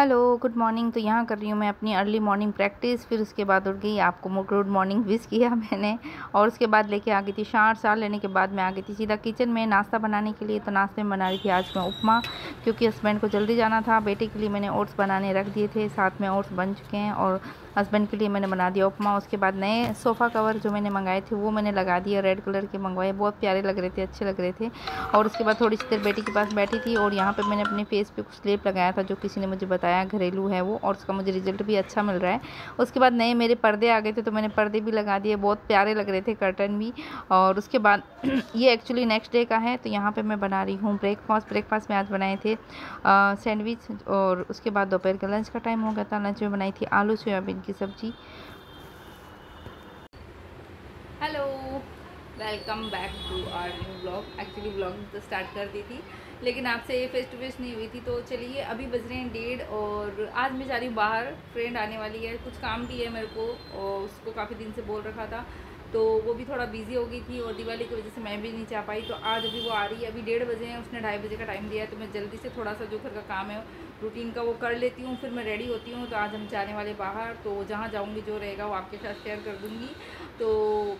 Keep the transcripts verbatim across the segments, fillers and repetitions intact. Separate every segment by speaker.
Speaker 1: Hello, good morning. तो यहाँ कर रही हूँ मैं अपनी अर्ली मॉर्निंग प्रैक्टिस। फिर उसके बाद उठ गई, आपको गुड मॉर्निंग विश किया मैंने। और उसके बाद लेके आ गई थी शार शार लेने के बाद मैं आ गई थी सीधा किचन में नाश्ता बनाने के लिए। तो नाश्ते में बना रही थी आज मैं उपमा, क्योंकि हस्बैंड को जल्दी जाना था। बेटे के लिए मैंने ओट्स बनाने रख दिए थे, साथ में ओट्स बन चुके हैं। और हस्बैंड के लिए मैंने बना दिया उपमा। उसके बाद नए सोफ़ा कवर जो मैंने मंगाए थे वो मैंने लगा दिया, रेड कलर के मंगवाए, बहुत प्यारे लग रहे थे, अच्छे लग रहे थे। और उसके बाद थोड़ी सी देर बेटी के पास बैठी थी और यहाँ पे मैंने अपने फेस पे कुछ लेप लगाया था जो किसी ने मुझे बताया घरेलू है वो, और उसका मुझे रिजल्ट भी अच्छा मिल रहा है। उसके बाद नए मेरे पर्दे आ गए थे तो मैंने पर्दे भी लगा दिए, बहुत प्यारे लग रहे थे, कर्टन भी। और उसके बाद ये एक्चुअली नेक्स्ट डे का है। तो यहाँ पे मैं बना रही हूँ ब्रेकफास्ट। ब्रेकफास्ट में आज बनाए थे सैंडविच। और उसके बाद दोपहर का लंच का टाइम हो गया था। लंच में बनाई थी आलू सोयाबीन की सब्जी। Hello, welcome back to our new blog. Actually blogging तो स्टार्ट कर दी थी लेकिन आपसे फेस टू फेस नहीं हुई थी। तो चलिए, अभी बज रहे हैं डेढ़ और आज मैं जा रही हूँ बाहर। फ्रेंड आने वाली है, कुछ काम भी है मेरे को और उसको काफ़ी दिन से बोल रखा था, तो वो भी थोड़ा बिजी हो गई थी और दिवाली की वजह से मैं भी नहीं जा पाई। तो आज अभी वो आ रही है, अभी डेढ़ बजे हैं, उसने ढाई बजे का टाइम दिया है। तो मैं जल्दी से थोड़ा सा जो घर का काम है रूटीन का वो कर लेती हूँ, फिर मैं रेडी होती हूँ। तो आज हम जाने वाले बाहर, तो जहाँ जाऊँगी जो रहेगा वो आपके साथ शेयर कर दूँगी। तो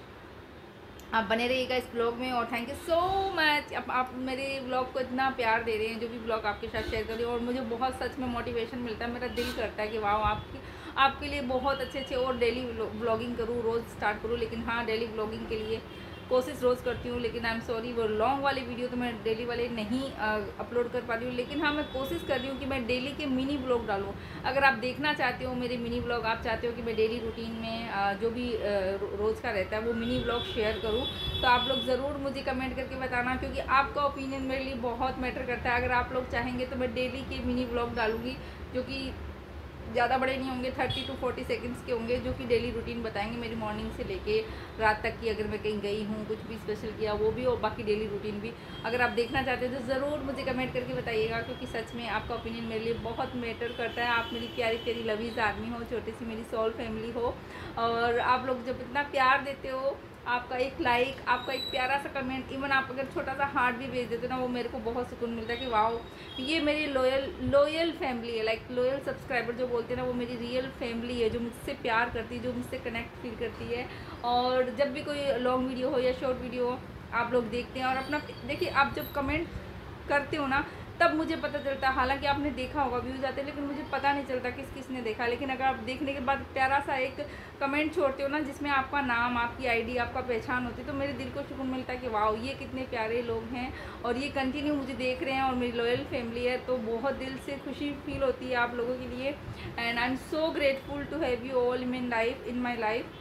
Speaker 1: आप बने रहिएगा इस ब्लॉग में। और थैंक यू सो मच, आप, आप मेरे ब्लॉग को इतना प्यार दे रहे हैं, जो भी ब्लॉग आपके साथ शेयर कर रही हूँ। और मुझे बहुत सच में मोटिवेशन मिलता है, मेरा दिल करता है कि वाह, आपकी आपके लिए बहुत अच्छे अच्छे और डेली ब्लॉगिंग करूँ, रोज़ स्टार्ट करूँ। लेकिन हाँ, डेली ब्लॉगिंग के लिए कोशिश रोज़ करती हूँ, लेकिन आई एम सॉरी वो लॉन्ग वाली वीडियो तो मैं डेली वाले नहीं अपलोड कर पा रही हूँ। लेकिन हाँ, मैं कोशिश कर रही हूँ कि मैं डेली के मिनी ब्लॉग डालूँ। अगर आप देखना चाहते हो मेरे मिनी ब्लॉग, आप चाहते हो कि मैं डेली रूटीन में आ, जो भी रोज़ का रहता है वो मिनी ब्लॉग शेयर करूँ, तो आप लोग ज़रूर मुझे कमेंट करके बताना, क्योंकि आपका ओपिनियन मेरे लिए बहुत मैटर करता है। अगर आप लोग चाहेंगे तो मैं डेली के मिनी ब्लॉग डालूँगी, जो कि ज़्यादा बड़े नहीं होंगे, थर्टी टू फोर्टी सेकंड्स के होंगे, जो कि डेली रूटीन बताएंगे मेरी मॉर्निंग से लेके रात तक की। अगर मैं कहीं गई हूँ, कुछ भी स्पेशल किया वो भी, और बाकी डेली रूटीन भी। अगर आप देखना चाहते हो तो ज़रूर मुझे कमेंट करके बताइएगा, क्योंकि सच में आपका ओपिनियन मेरे लिए बहुत मैटर करता है। आप मेरी प्यारी प्यारी लवीज आदमी हो, छोटी सी मेरी सोल फैमिली हो, और आप लोग जब इतना प्यार देते हो, आपका एक लाइक, आपका एक प्यारा सा कमेंट, इवन आप अगर छोटा सा हार्ट भी भेज देते हो ना, वो मेरे को बहुत सुकून मिलता है कि वाह, ये मेरी लॉयल लॉयल फैमिली है। लाइक लॉयल सब्सक्राइबर जो बोलते हैं ना, वो मेरी रियल फैमिली है, जो मुझसे प्यार करती है, जो मुझसे कनेक्ट फील करती है। और जब भी कोई लॉन्ग वीडियो हो या शॉर्ट वीडियो हो, आप लोग देखते हैं और अपना देखिए, आप जब कमेंट करते हो ना, तब मुझे पता चलता है। हालांकि आपने देखा होगा, व्यूज़ आते हैं, लेकिन मुझे पता नहीं चलता किस किस ने देखा। लेकिन अगर आप देखने के बाद प्यारा सा एक कमेंट छोड़ते हो ना, जिसमें आपका नाम, आपकी आईडी, आपका पहचान होती है, तो मेरे दिल को सुकून मिलता है कि वाह, ये कितने प्यारे लोग हैं और ये कंटिन्यू मुझे देख रहे हैं और मेरी लॉयल फैमिली है। तो बहुत दिल से खुशी फील होती है आप लोगों के लिए। And I am so grateful to have you all in life in my life,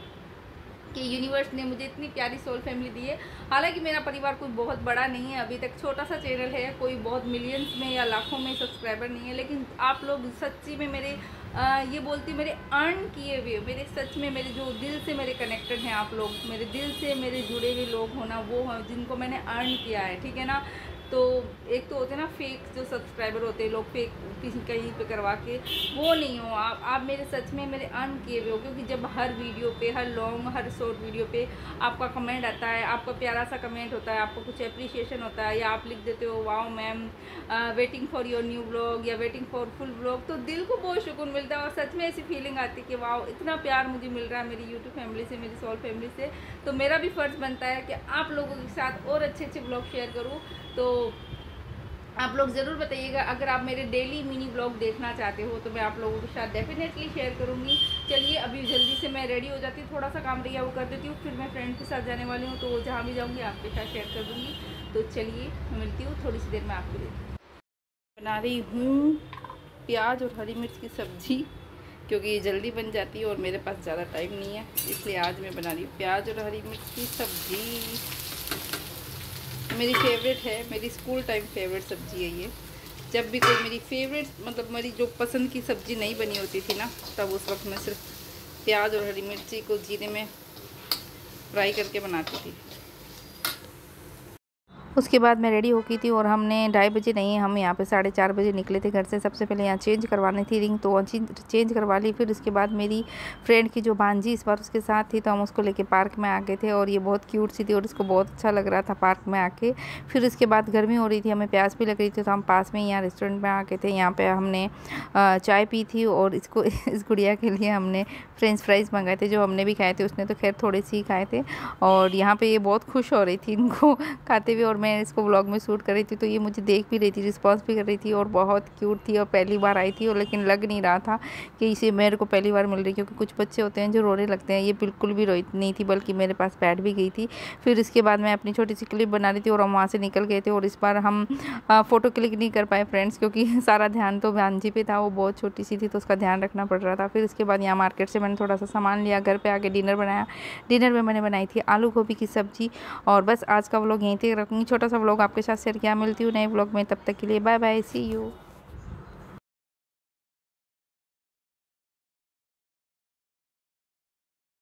Speaker 1: कि यूनिवर्स ने मुझे इतनी प्यारी सोल फैमिली दी है। हालांकि मेरा परिवार कोई बहुत बड़ा नहीं है, अभी तक छोटा सा चैनल है, कोई बहुत मिलियंस में या लाखों में सब्सक्राइबर नहीं है। लेकिन आप लोग सच्ची में मेरे आ, ये बोलती मेरे अर्न किए हुए, मेरे सच में मेरे जो दिल से मेरे कनेक्टेड हैं आप लोग, मेरे दिल से मेरे जुड़े हुए लोग हो ना, वो हैं जिनको मैंने अर्न किया है, ठीक है ना। तो एक तो होते हैं ना फेक जो सब्सक्राइबर होते हैं लोग, फेक किसी कहीं पे करवा के, वो नहीं हो आप। आप मेरे सच में मेरे अर्न किए हुए हो, क्योंकि जब हर वीडियो पे, हर लॉन्ग, हर शॉर्ट वीडियो पे आपका कमेंट आता है, आपका प्यारा सा कमेंट होता है, आपको कुछ अप्रिशिएशन होता है, या आप लिख देते हो wow ma'am, waiting for your new blog या वेटिंग फॉर फुल ब्लॉग, तो दिल को बहुत सुकून मिलता है। और सच में ऐसी फीलिंग आती है कि वाओ, इतना प्यार मुझे मिल रहा है मेरी यूट्यूब फैमिली से, मेरी सोल फैमिली से। तो मेरा भी फ़र्ज़ बनता है कि आप लोगों के साथ और अच्छे अच्छे ब्लॉग शेयर करूँ। तो आप लोग ज़रूर बताइएगा, अगर आप मेरे डेली मिनी ब्लॉग देखना चाहते हो तो मैं आप लोगों के साथ डेफिनेटली शेयर करूँगी। चलिए, अभी जल्दी से मैं रेडी हो जाती हूँ, थोड़ा सा काम रही है वो कर देती हूँ, फिर मैं फ्रेंड के साथ जाने वाली हूँ, तो जहाँ भी जाऊँगी आपके साथ शेयर कर दूँगी। तो चलिए, मैं मिलती हूँ थोड़ी सी देर में आपके लिए। बना रही हूँ प्याज और हरी मिर्च की सब्ज़ी, क्योंकि ये जल्दी बन जाती है और मेरे पास ज़्यादा टाइम नहीं है, इसलिए आज मैं बना रही हूँ प्याज और हरी मिर्च की सब्ज़ी। मेरी फेवरेट है, मेरी स्कूल टाइम फेवरेट सब्ज़ी है ये। जब भी कोई मेरी फेवरेट, मतलब मेरी जो पसंद की सब्ज़ी नहीं बनी होती थी ना, तब उस वक्त मैं सिर्फ प्याज और हरी मिर्ची को जीरे में फ्राई करके बनाती थी। उसके बाद मैं रेडी हो गई थी और हमने ढाई बजे नहीं, हम यहाँ पे साढ़े चार बजे निकले थे घर से। सबसे पहले यहाँ चेंज करवानी थी रिंग, तो चेंज करवा ली। फिर उसके बाद मेरी फ्रेंड की जो भांजी इस बार उसके साथ थी, तो हम उसको लेके पार्क में आ गए थे और ये बहुत क्यूट सी थी और उसको बहुत अच्छा लग रहा था पार्क में आके। फिर उसके बाद गर्मी हो रही थी, हमें प्यास भी लग रही थी, तो हम पास में यहाँ रेस्टोरेंट में आ गए थे। यहाँ पर हमने चाय पी थी और इसको इस गुड़िया के लिए हमने फ्रेंच फ्राइज़ मंगाए थे, जो हमने भी खाए थे। उसने तो खैर थोड़े से ही खाए थे और यहाँ पे ये बहुत खुश हो रही थी इनको खाते हुए, और मैं इसको व्लॉग में शूट कर रही थी, तो ये मुझे देख भी रही थी, रिस्पॉन्स भी कर रही थी और बहुत क्यूट थी। और पहली बार आई थी और लेकिन लग नहीं रहा था कि इसे मेरे को पहली बार मिल रही, क्योंकि कुछ बच्चे होते हैं जो रोने लगते हैं, ये बिल्कुल भी रोई नहीं थी, बल्कि मेरे पास बैठ भी गई थी। फिर इसके बाद मैं अपनी छोटी सी क्लिप बना रही थी और हम वहाँ से निकल गए थे। और इस बार हम फ़ोटो क्लिक नहीं कर पाए फ्रेंड्स, क्योंकि सारा ध्यान तो भांजी पे था, वो बहुत छोटी सी थी तो उसका ध्यान रखना पड़ रहा था। फिर इसके बाद यहाँ मार्केट से मैंने थोड़ा सा सामान लिया, घर पे आके डिनर बनाया। डिनर में मैंने बनाई थी आलू गोभी की सब्जी। और बस आज का व्लॉग यहीं तक रखूँगी, छोटा सा व्लॉग आपके साथ शेयर किया। मिलती हूँ नए व्लॉग में, तब तक के लिए बाय बाय, सी यू।